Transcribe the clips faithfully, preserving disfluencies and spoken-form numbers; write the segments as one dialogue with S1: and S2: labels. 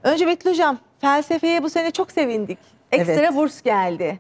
S1: Önce Betül Hocam, felsefeye bu sene çok sevindik. Ekstra
S2: Evet.
S1: burs geldi.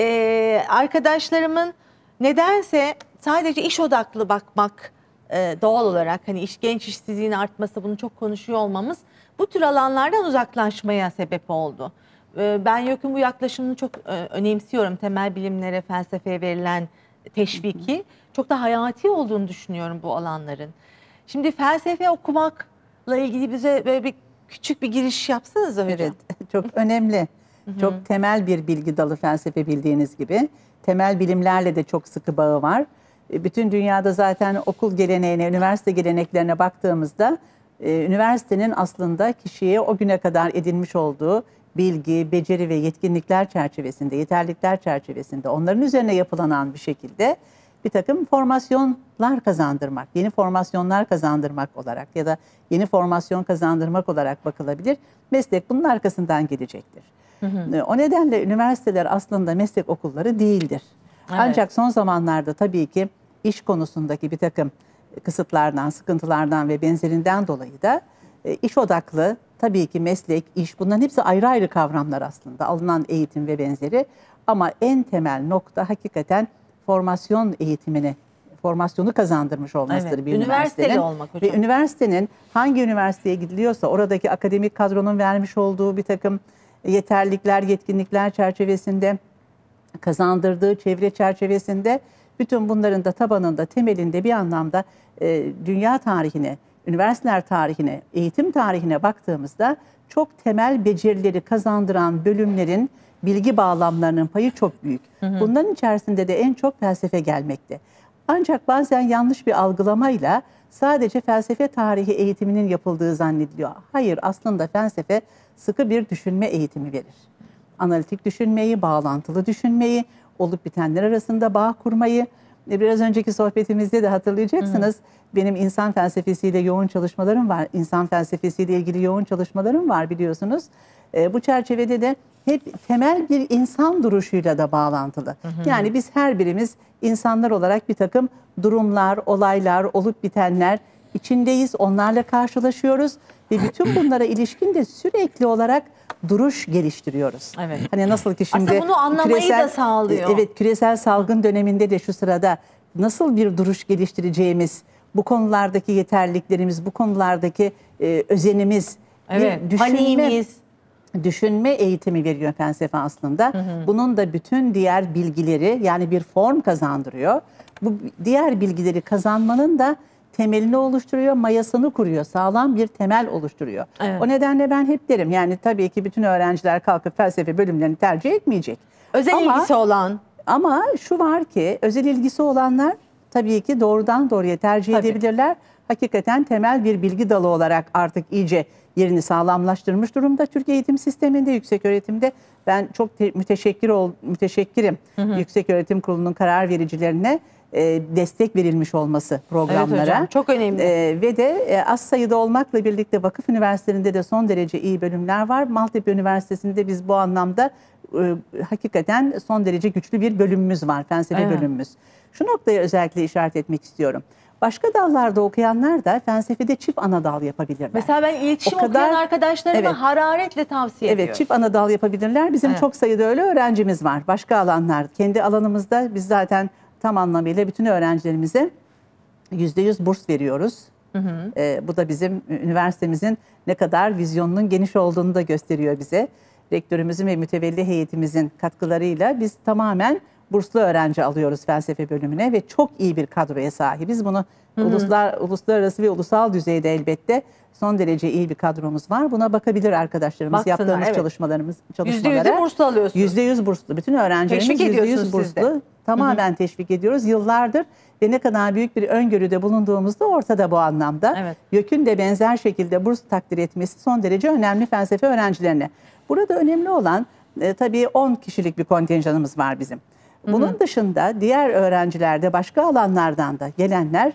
S1: Ee, arkadaşlarımın nedense sadece iş odaklı bakmak e, doğal olarak, hani iş, genç işsizliğin artması, bunu çok konuşuyor olmamız bu tür alanlardan uzaklaşmaya sebep oldu. Ee, ben YÖK'ün bu yaklaşımını çok e, önemsiyorum. Temel bilimlere, felsefeye verilen teşviki. Hı hı. Çok da hayati olduğunu düşünüyorum bu alanların. Şimdi felsefe okumakla ilgili bize böyle bir küçük bir giriş yapsanız hocam.
S2: Evet, çok önemli. Hı hı. Çok temel bir bilgi dalı felsefe, bildiğiniz gibi. Temel bilimlerle de çok sıkı bağı var. Bütün dünyada zaten okul geleneğine, üniversite geleneklerine baktığımızda e, üniversitenin aslında kişiye o güne kadar edinmiş olduğu bilgi, beceri ve yetkinlikler çerçevesinde, yeterlilikler çerçevesinde onların üzerine yapılanan bir şekilde bir takım formasyonlar kazandırmak, yeni formasyonlar kazandırmak olarak ya da yeni formasyon kazandırmak olarak bakılabilir. Meslek bunun arkasından gelecektir. Hı hı. O nedenle üniversiteler aslında meslek okulları değildir. Evet. Ancak son zamanlarda tabii ki iş konusundaki bir takım kısıtlardan, sıkıntılardan ve benzerinden dolayı da iş odaklı, tabii ki meslek, iş, bunların hepsi ayrı ayrı kavramlar aslında. Alınan eğitim ve benzeri. Ama en temel nokta hakikaten formasyon eğitimini, formasyonu kazandırmış olmasıdır, evet, bir üniversitenin.
S1: Olmak hocam.
S2: Ve üniversitenin hangi üniversiteye gidiliyorsa oradaki akademik kadronun vermiş olduğu bir takım yeterlilikler, yetkinlikler çerçevesinde, kazandırdığı çevre çerçevesinde, bütün bunların da tabanında, temelinde bir anlamda e, dünya tarihine, üniversiteler tarihine, eğitim tarihine baktığımızda çok temel becerileri kazandıran bölümlerin bilgi bağlamlarının payı çok büyük. Hı hı. Bunların içerisinde de en çok felsefe gelmekte. Ancak bazen yanlış bir algılamayla sadece felsefe tarihi eğitiminin yapıldığı zannediliyor. Hayır, aslında felsefe sıkı bir düşünme eğitimi verir. Analitik düşünmeyi, bağlantılı düşünmeyi, olup bitenler arasında bağ kurmayı, biraz önceki sohbetimizde de hatırlayacaksınız, hı hı, benim insan felsefesiyle yoğun çalışmalarım var. İnsan felsefesiyle ilgili yoğun çalışmalarım var, biliyorsunuz. E, bu çerçevede de hep temel bir insan duruşuyla da bağlantılı. Hı hı. Yani biz her birimiz insanlar olarak bir takım durumlar, olaylar, olup bitenler içindeyiz. Onlarla karşılaşıyoruz ve bütün bunlara ilişkin de sürekli olarak duruş geliştiriyoruz. Evet. Hani nasıl ki şimdi
S1: aslında bunu anlamayı
S2: küresel,
S1: da sağlıyor.
S2: Evet, küresel salgın döneminde de şu sırada nasıl bir duruş geliştireceğimiz, bu konulardaki yeterliliklerimiz, bu konulardaki e, özenimiz,
S1: evet,
S2: bir düşünme,
S1: paniğimiz,
S2: düşünme eğitimi veriyor felsefe aslında. Hı hı. Bunun da bütün diğer bilgileri, yani bir form kazandırıyor. Bu diğer bilgileri kazanmanın da temelini oluşturuyor, mayasını kuruyor, sağlam bir temel oluşturuyor. Evet. O nedenle ben hep derim, yani tabii ki bütün öğrenciler kalkıp felsefe bölümlerini tercih etmeyecek.
S1: Özel ama, ilgisi olan.
S2: Ama şu var ki, özel ilgisi olanlar tabii ki doğrudan doğruya tercih tabii. edebilirler. Hakikaten temel bir bilgi dalı olarak artık iyice yerini sağlamlaştırmış durumda Türkiye eğitim sisteminde, yüksek öğretimde. Ben çok müteşekkir ol, müteşekkirim hı hı. Yüksek Öğretim Kurulu'nun karar vericilerine e, destek verilmiş olması programlara. Evet hocam,
S1: çok önemli.
S2: E, ve de e, az sayıda olmakla birlikte vakıf üniversitelerinde de son derece iyi bölümler var. Maltepe Üniversitesi'nde biz bu anlamda e, hakikaten son derece güçlü bir bölümümüz var, felsefe evet. bölümümüz. Şu noktaya özellikle işaret etmek istiyorum. Başka dallarda okuyanlar da felsefede çift ana dal yapabilirler.
S1: Mesela ben iletişim kadar, okuyan arkadaşlarıma evet, hararetle tavsiye
S2: evet,
S1: ediyorum.
S2: Evet, çift ana dal yapabilirler. Bizim evet. çok sayıda öyle öğrencimiz var. Başka alanlar, kendi alanımızda biz zaten tam anlamıyla bütün öğrencilerimize yüzde yüz burs veriyoruz. Hı hı. Ee, bu da bizim üniversitemizin ne kadar vizyonunun geniş olduğunu da gösteriyor bize. Rektörümüzün ve mütevelli heyetimizin katkılarıyla biz tamamen burslu öğrenci alıyoruz felsefe bölümüne ve çok iyi bir kadroya sahibiz. Bunu hı hı. Uluslar, uluslararası ve ulusal düzeyde elbette son derece iyi bir kadromuz var. Buna bakabilir arkadaşlarımız. Baksınlar, yaptığımız evet. çalışmalarımız, çalışmalara.
S1: yüzde yüz burslu alıyorsunuz.
S2: yüzde yüz burslu. Bütün öğrencilerimiz yüzde yüz burslu. Tamamen hı hı. teşvik ediyoruz. Yıllardır ve ne kadar büyük bir öngörüde bulunduğumuzda ortada bu anlamda. Evet. YÖK'ün de benzer şekilde burs takdir etmesi son derece önemli felsefe öğrencilerine. Burada önemli olan e, tabii on kişilik bir kontenjanımız var bizim. Bunun hı hı. dışında diğer öğrencilerde başka alanlardan da gelenler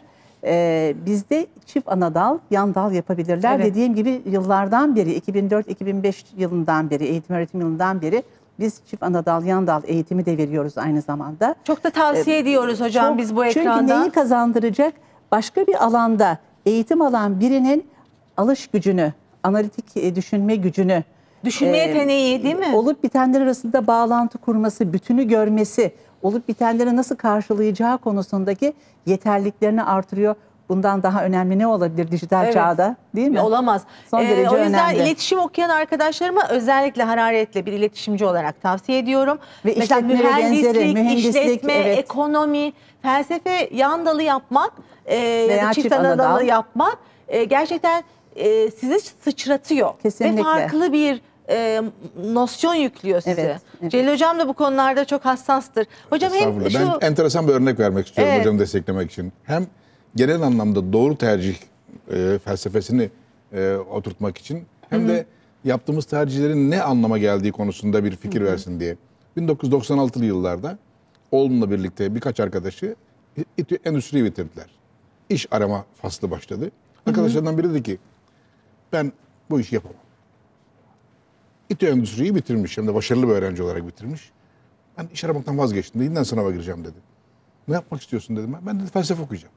S2: e, bizde çift ana dal, yan dal yapabilirler. Evet. Dediğim gibi yıllardan beri, iki bin dört iki bin beş yılından beri, eğitim öğretim yılından beri biz çift ana dal, yan dal eğitimi de veriyoruz aynı zamanda.
S1: Çok da tavsiye ee, ediyoruz hocam çok, biz bu ekranda.
S2: Çünkü neyi kazandıracak? Başka bir alanda eğitim alan birinin alış gücünü, analitik e, düşünme gücünü,
S1: Düşünme
S2: e,
S1: yeteneği değil mi?
S2: olup bitenler arasında bağlantı kurması, bütünü görmesi, olup bitenleri nasıl karşılayacağı konusundaki yeterliliklerini artırıyor. Bundan daha önemli ne olabilir dijital
S1: Evet.
S2: çağda, değil mi?
S1: Olamaz.
S2: Son
S1: Ee,
S2: derece
S1: o yüzden
S2: önemli.
S1: iletişim okuyan arkadaşlarıma özellikle hararetle bir iletişimci olarak tavsiye ediyorum.
S2: Ve
S1: Mesela
S2: işletme ve
S1: mühendislik,
S2: benzeri, mühendislik,
S1: işletme,
S2: evet.
S1: ekonomi, felsefe yan dalı yapmak e, ya
S2: Veya
S1: da çift
S2: çift
S1: ana
S2: ana
S1: dalı
S2: dal.
S1: yapmak e, gerçekten e, sizi sıçratıyor.
S2: Kesinlikle.
S1: Ve farklı bir e, nosyon yüklüyor size.
S2: Evet, evet.
S1: Celil Hocam da bu konularda çok hassastır. Hocam hem
S3: Estağfurullah.
S1: şu...
S3: Ben enteresan bir örnek vermek istiyorum
S1: Evet.
S3: hocamı desteklemek için. Hem genel anlamda doğru tercih e, felsefesini e, oturtmak için hem de yaptığımız tercihlerin ne anlama geldiği konusunda bir fikir versin diye. bin dokuz yüz doksan altılı yıllarda oğlumla birlikte birkaç arkadaşı İTÜ Endüstri'yi bitirdiler. İş arama faslı başladı. Arkadaşlarından biri dedi ki ben bu işi yapamam. İTÜ Endüstri'yi bitirmiş hem de başarılı bir öğrenci olarak bitirmiş. Ben iş aramaktan vazgeçtim. Yeniden sınava gireceğim dedi. Ne yapmak istiyorsun dedim ben. Ben de felsefe okuyacağım.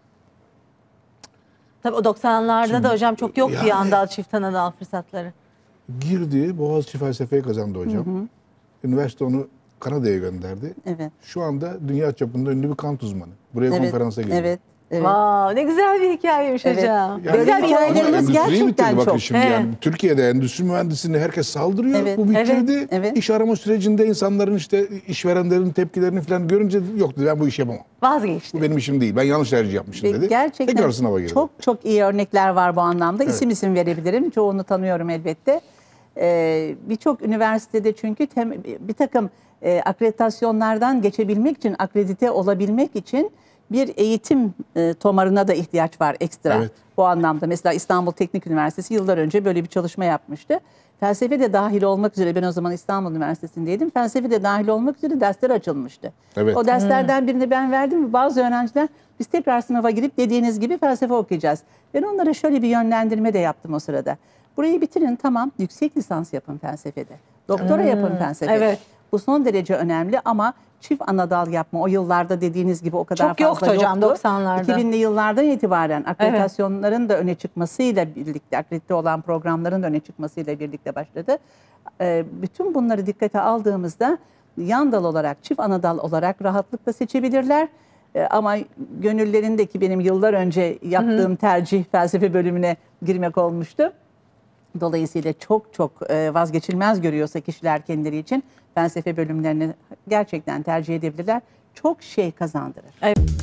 S1: Tabii o doksanlarda da hocam çok yoktu
S3: yani-
S1: yan dal, çift ana dal fırsatları.
S3: Girdi, Boğaziçi felsefeyi kazandı hocam. Üniversite onu Kanada'ya gönderdi.
S2: Evet.
S3: Şu anda dünya çapında ünlü bir Kant uzmanı. Buraya
S2: Evet,
S3: konferansa geliyor.
S2: evet, evet.
S1: Wow, ne güzel bir hikayeymiş
S2: Evet.
S1: hocam.
S3: Yani
S2: Böyle
S1: güzel bir
S2: hikayelerimiz
S1: yolculuk.
S3: ama endüstriyi
S2: gerçekten
S3: bitirdi bakın
S2: çok.
S3: şimdi
S1: Evet.
S3: yani. Türkiye'de endüstri mühendisliğine herkes saldırıyor.
S2: Evet,
S3: Bu bitirdi.
S2: evet, evet.
S3: İş arama sürecinde insanların işte işverenlerin tepkilerini falan görünce yok dedi ben bu işi yapamam.
S1: Vazgeçti.
S3: Bu benim işim değil. Ben yanlış tercih yapmışım
S2: Ve
S3: dedi.
S2: gerçekten
S3: Tekrar sınava girdi.
S2: çok çok iyi örnekler var bu anlamda. İsim isim verebilirim. Çoğunu tanıyorum elbette. Ee, Birçok üniversitede çünkü tem, bir takım e, akreditasyonlardan geçebilmek için, akredite olabilmek için bir eğitim e, tomarına da ihtiyaç var ekstra.
S3: Evet.
S2: Bu anlamda mesela İstanbul Teknik Üniversitesi yıllar önce böyle bir çalışma yapmıştı. Felsefe de dahil olmak üzere, ben o zaman İstanbul Üniversitesi'ndeydim. Felsefe de dahil olmak üzere dersler açılmıştı.
S3: Evet.
S2: O derslerden birini ben verdim. Bazı öğrenciler biz tekrar sınava girip dediğiniz gibi felsefe okuyacağız. Ben onlara şöyle bir yönlendirme de yaptım o sırada. Burayı bitirin, tamam, yüksek lisans yapın felsefede. Doktora yapın felsefede.
S1: evet.
S2: Bu son derece önemli ama çift anadal yapma o yıllarda dediğiniz gibi o kadar
S1: Çok
S2: fazla
S1: yoktu hocam, doksanlarda.
S2: iki binli yıllardan itibaren akreditasyonların da öne çıkmasıyla birlikte, akredite olan programların da öne çıkmasıyla birlikte başladı. Ee, bütün bunları dikkate aldığımızda yan dal olarak, çift anadal olarak rahatlıkla seçebilirler. Ee, ama gönüllerindeki benim yıllar önce yaptığım tercih felsefe bölümüne girmek olmuştu. Dolayısıyla çok çok e, vazgeçilmez görüyorsa kişiler kendileri için felsefe bölümlerini gerçekten tercih edebilirler. Çok şey kazandırır.
S1: Evet.